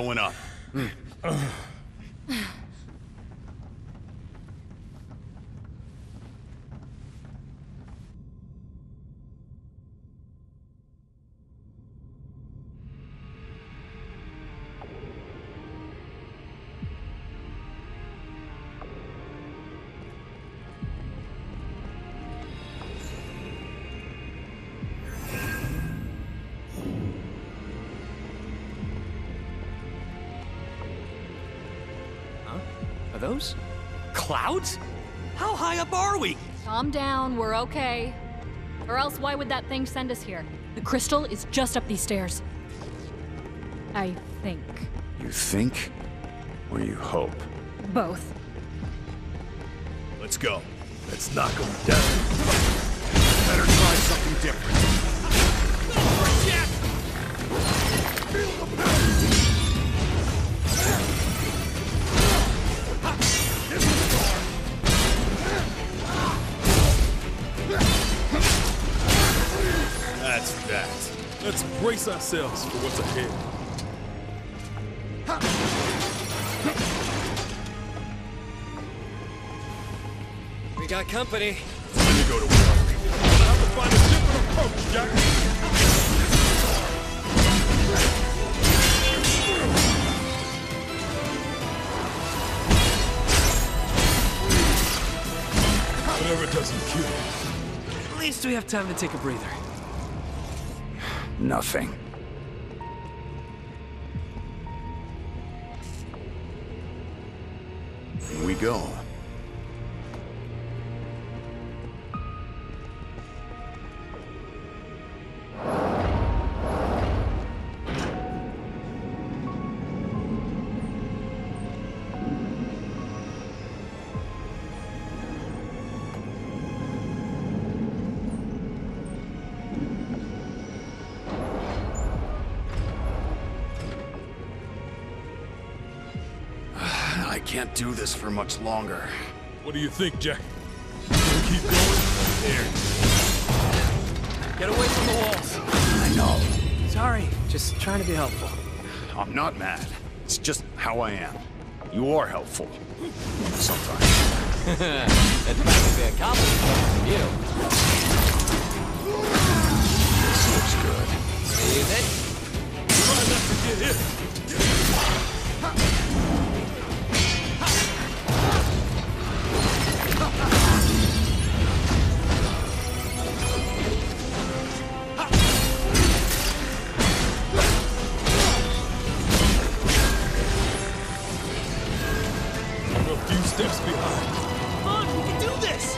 going up. Are those clouds? How high up are we? Calm down, we're okay. Or else why would that thing send us here? The crystal is just up these stairs. I think. You think? Or you hope? Both. Let's go. Let's knock them down. Better try something different. Feel the power! That's that. Let's brace ourselves for what's ahead. We got company. Time to go to work. We'll have to find a different approach, Jack. Whatever doesn't kill. At least we have time to take a breather. Nothing. Here we go. I can't do this for much longer. What do you think, Jack? Gonna keep going? There. Get away from the walls. I know. Sorry, just trying to be helpful. I'm not mad. It's just how I am. You are helpful. Sometimes. That's practically a compliment from you. This looks good. Is it? Try not to get hit. A few steps behind. Come on, we can do this!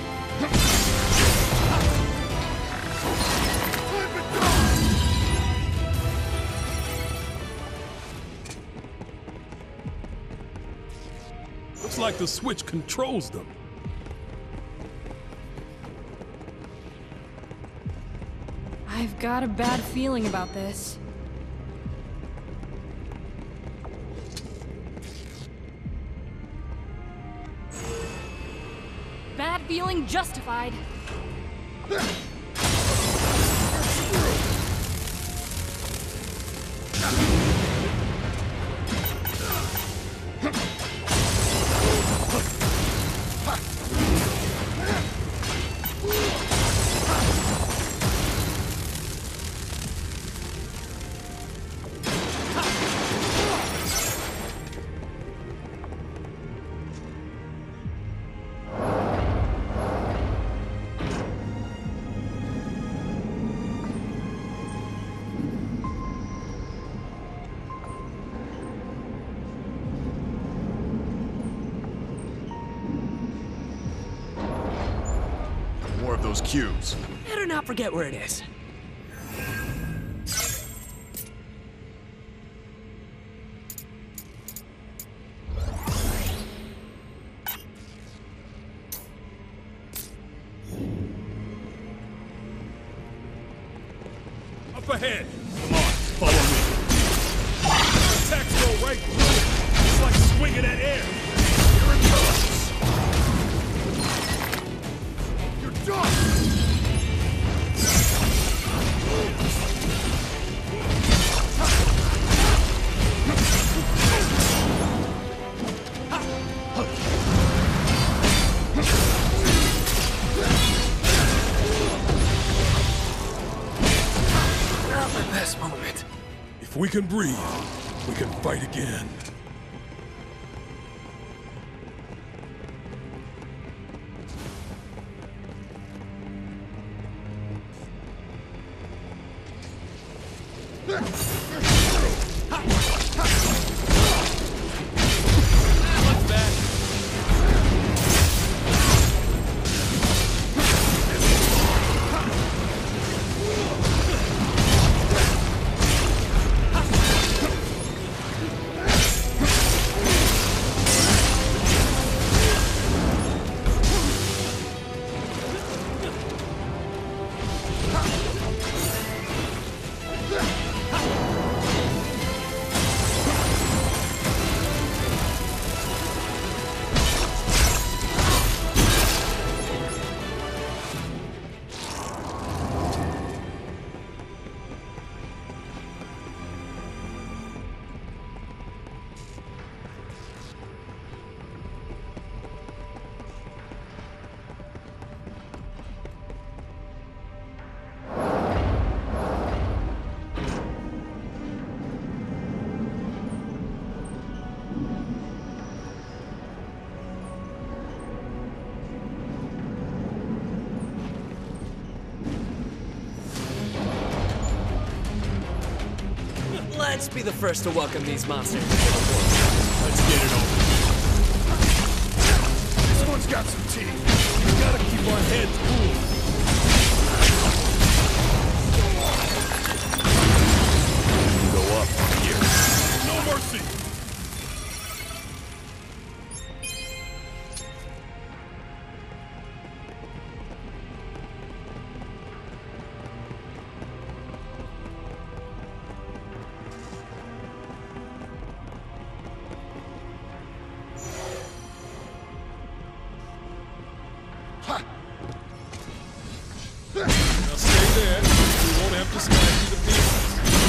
Looks like the switch controls them. I've got a bad feeling about this. Bad feeling justified. More of those cubes. Better not forget where it is. Up ahead. Come on, follow me. Attacks go right through it. It's like swinging at air. Here it comes. You're done! this moment. If we can breathe, we can fight again. Let's be the first to welcome these monsters. Let's get it over. This one's got some teeth. We gotta keep our heads cool. Go up here. No mercy. Now stay there. We won't have to smash you to pieces.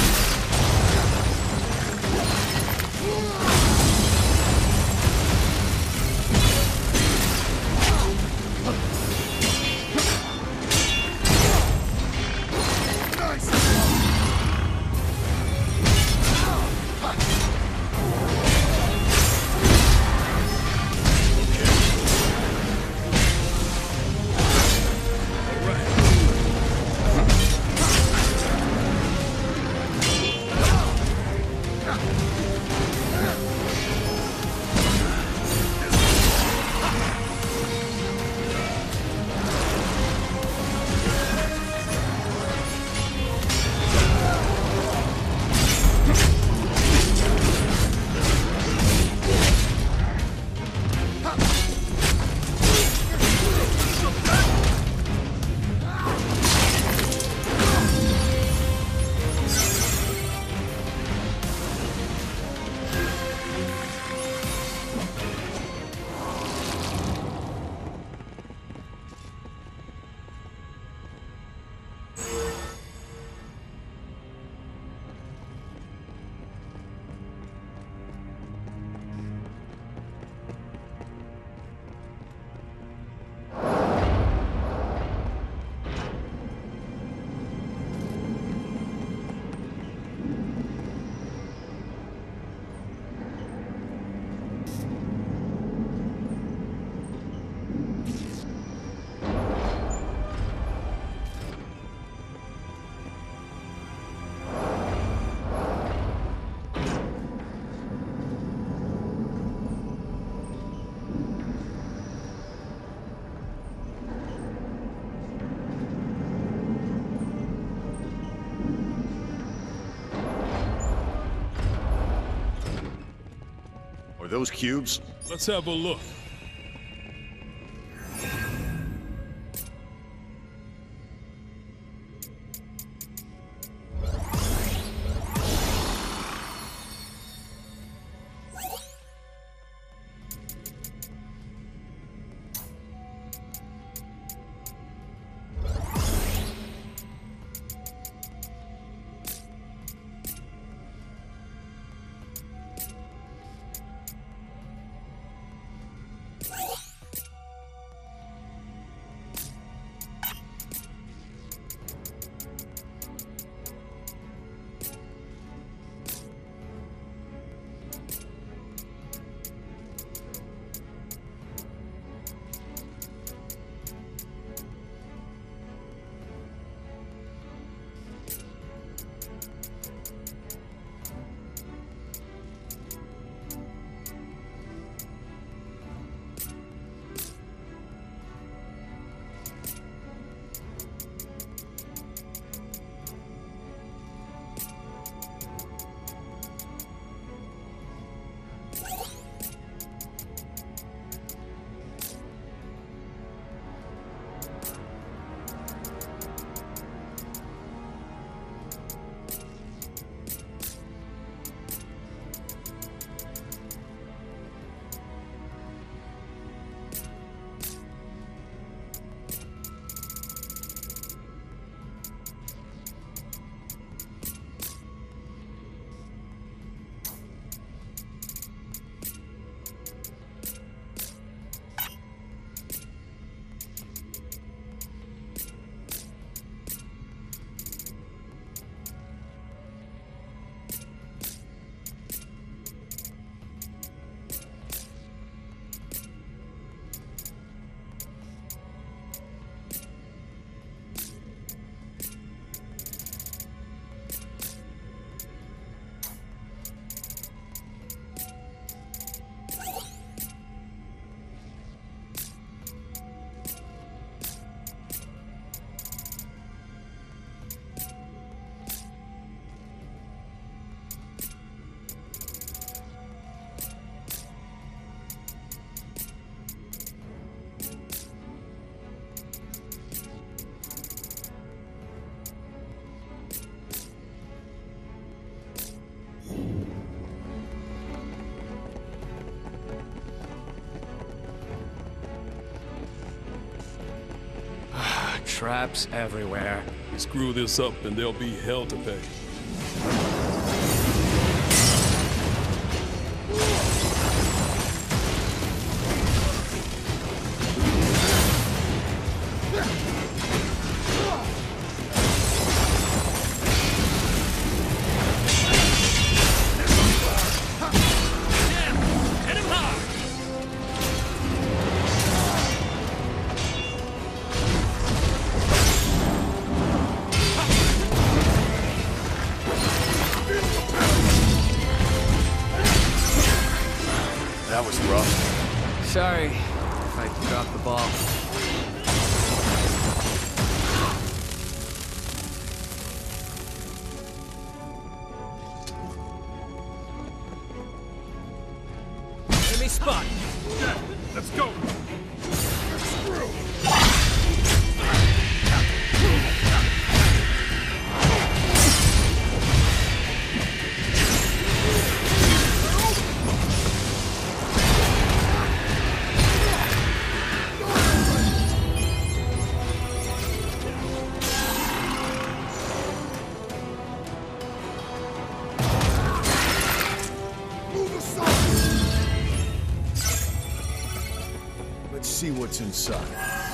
Are those cubes? Let's have a look. traps everywhere. You screw this up, and there'll be hell to pay. Hit him hard! That was rough. Sorry if I dropped the ball. Enemy spot! Yeah, let's go! Let's see what's inside.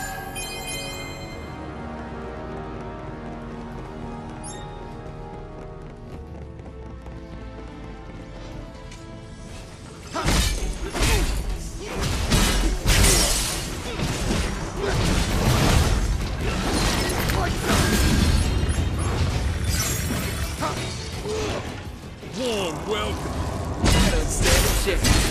Warm welcome. I don't stand a chance.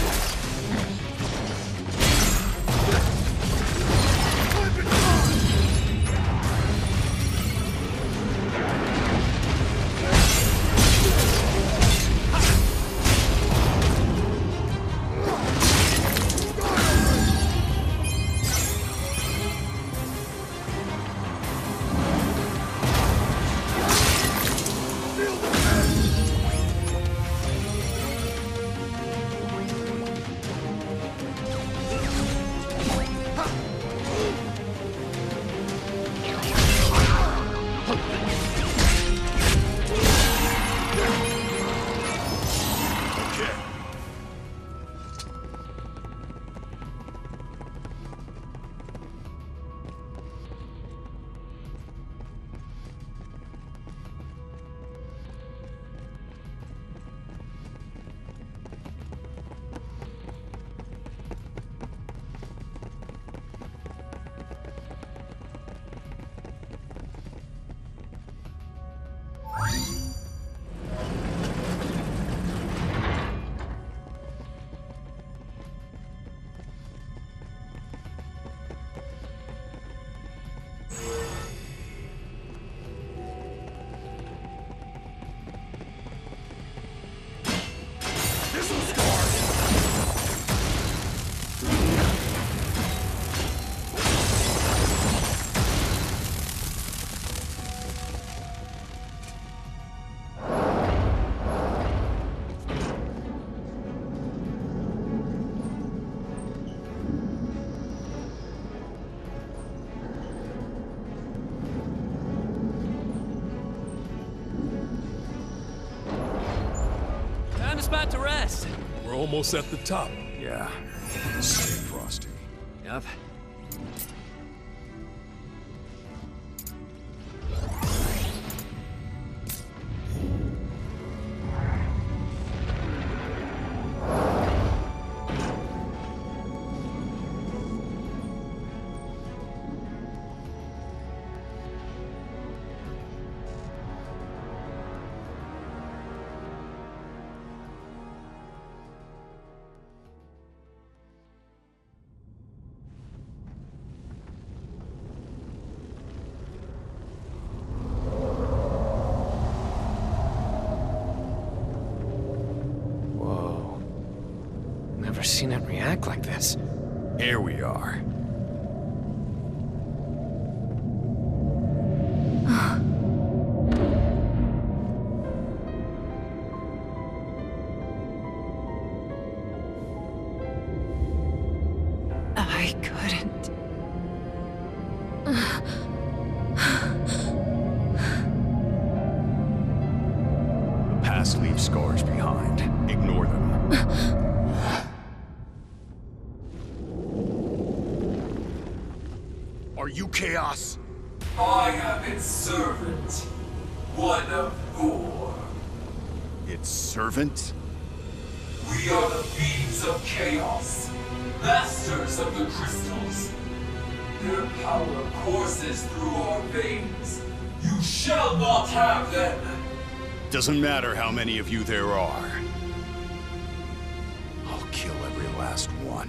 Found a spot to rest. We're almost at the top. Yeah. Stay frosty. Yup. Never seen it react like this. Here we are. I couldn't. past leaves scars behind. Ignore them. Are you Chaos? I am its servant. One of 4. Its servant? We are the beings of chaos, masters of the crystals. Their power courses through our veins. You shall not have them! Doesn't matter how many of you there are. I'll kill every last one.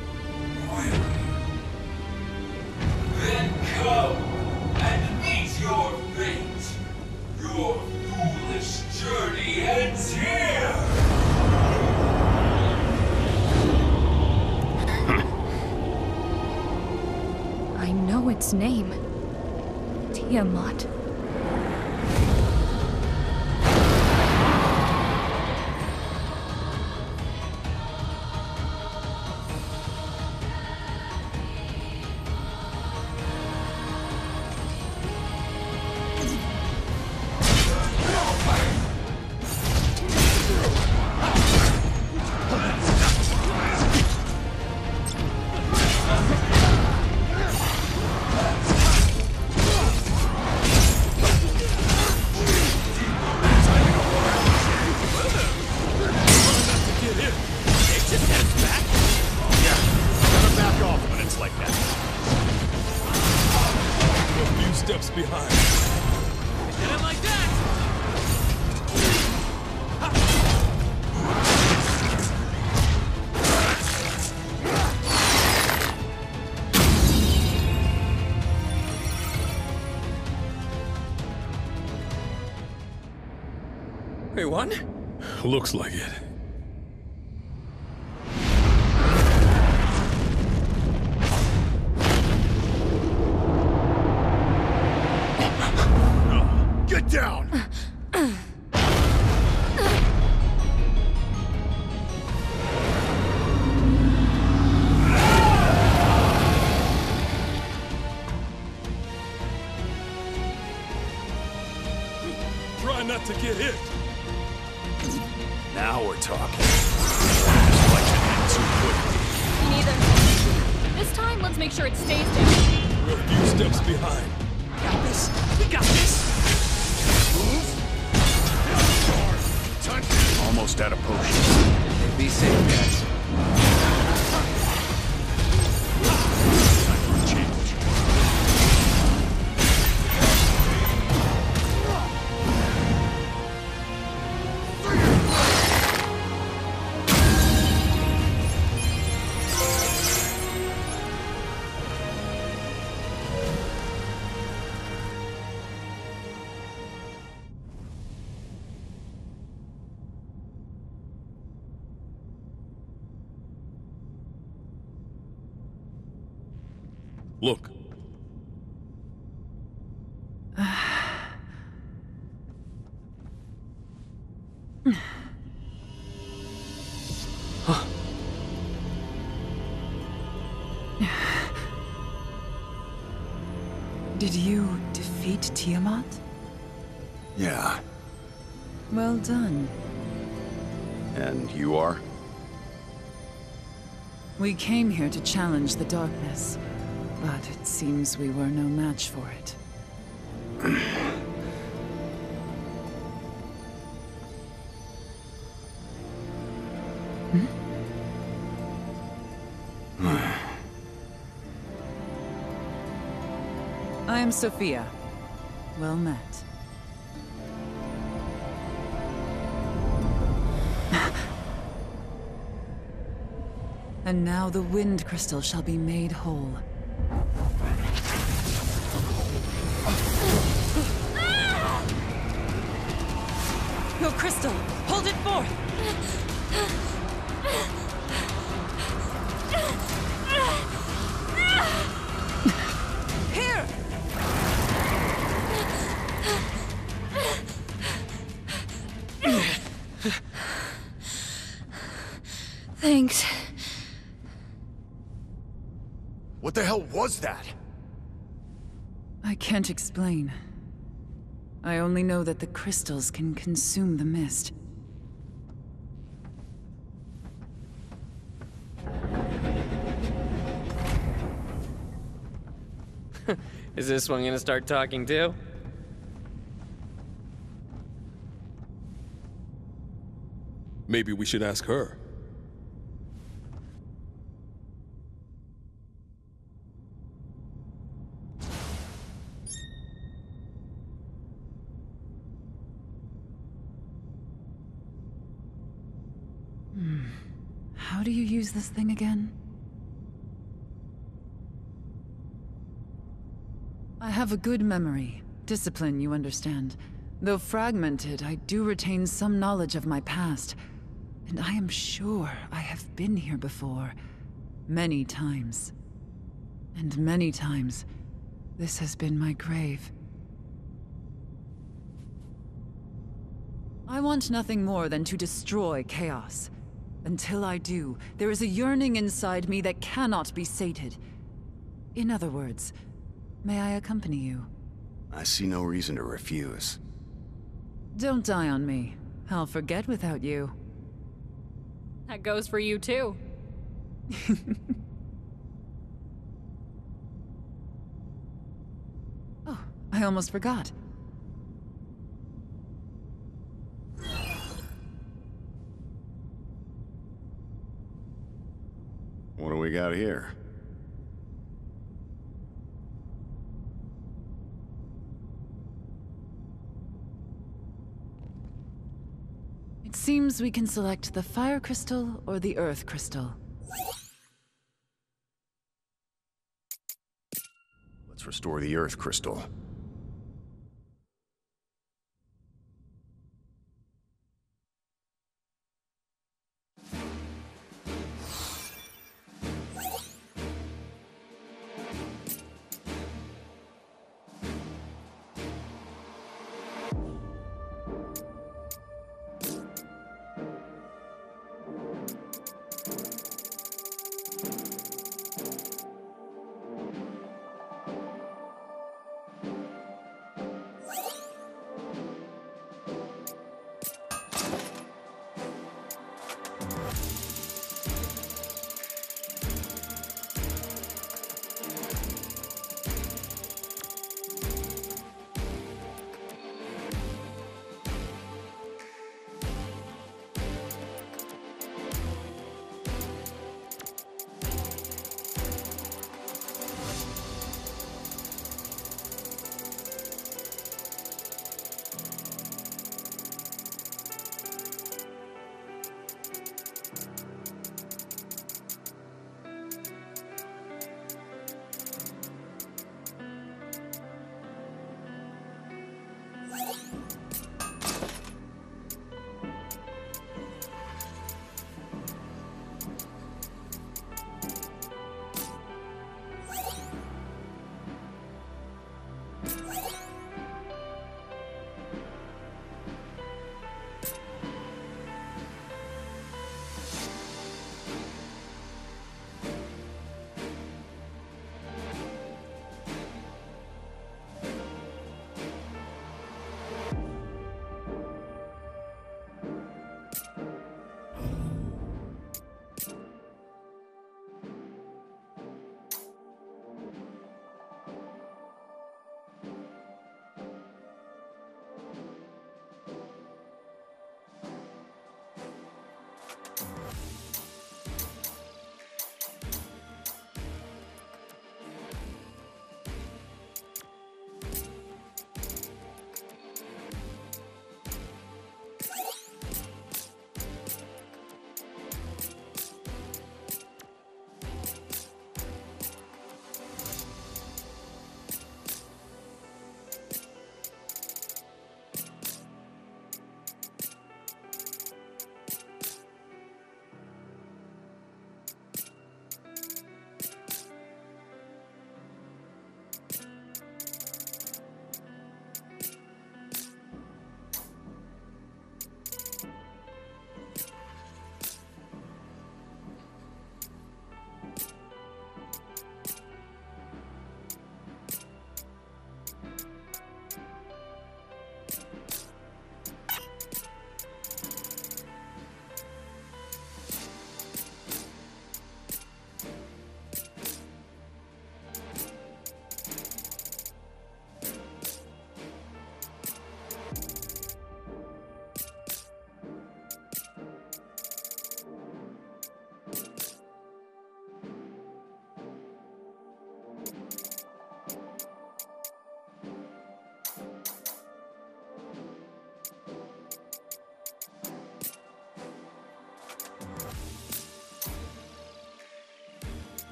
Then come and meet your fate. Your foolish journey ends here! I know its name. Tiamat. Steps behind. Hit him like that! Hey, won? Looks like it. Get down! Try not to get hit. Now we're talking. Like to end too quickly. Me neither. This time, let's make sure it stays down. We're a few steps behind. Got this! We got this! Almost out of potions. Be safe, guys. Time for a change. Look. Did you defeat Tiamat? Yeah. Well done. And you are? We came here to challenge the darkness, but it seems we were no match for it. I am Sophia. Well met. And now the Wind Crystal shall be made whole. Your crystal! Hold it forth! Here! Thanks. What the hell was that? I can't explain. I only know that the crystals can consume the mist. Is this one gonna start talking too? Maybe we should ask her. How do you use this thing again? I have a good memory. Discipline, you understand. Though fragmented, I do retain some knowledge of my past. And I am sure I have been here before. Many times. And many times, this has been my grave. I want nothing more than to destroy Chaos. Until I do, there is a yearning inside me that cannot be sated. In other words, may I accompany you? I see no reason to refuse. Don't die on me. I'll forget without you. That goes for you too. Oh, I almost forgot. What do we got here? It seems we can select the fire crystal or the earth crystal. Let's restore the earth crystal.